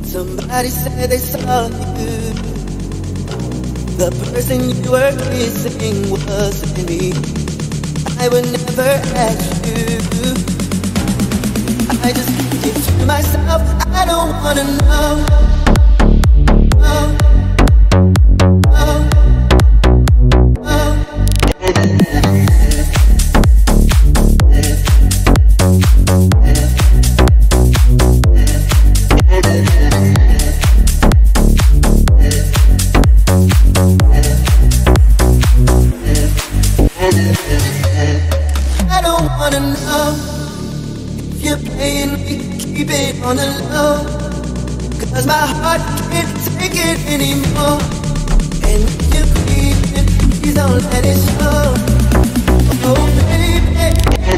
Somebody said they saw you. The person you were kissing wasn't me. I would never ask you. I just keep it to myself. I don't wanna know. Oh, oh, oh. I don't wanna know if you're playing me, keep it on the low. Cause my heart can't take it anymore. And if you're creeping, please don't let it show. Oh baby,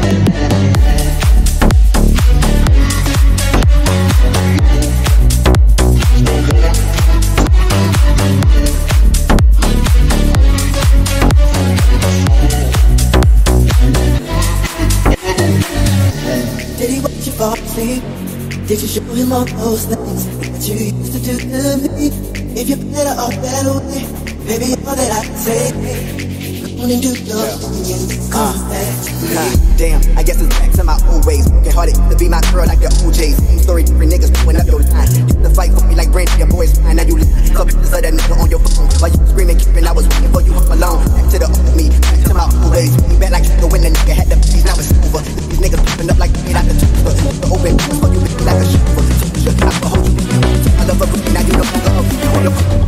did he watch you fall asleep? Did you show him all those things that you used to do to me? If you're better off that way, baby, all that I can say, go on and do your thing and come back to me. Damn, I guess it's back to my old ways. Broken hearted to be my girl like the OJs. Same story, different niggas throwing up your line. Used to fight for me like Brandy, your boys fine. Now you lying. Saw pictures of that nigga on your phone while you screaming, keeping. I was waiting for you home alone. Back to the old me, back to my old ways. Me back like the when the nigga had the peace. Now it's over. These niggas popping up like they out the tuber. The open doors for you looking like a shooter. I can hold you. I love her, now you know I love you.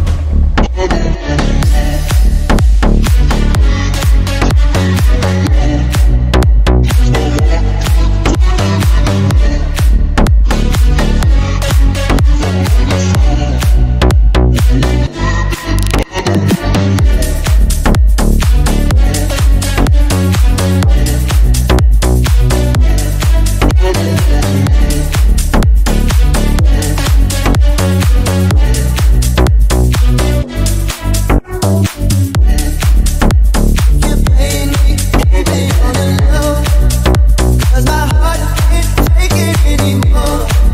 cause my heart can't take it anymore.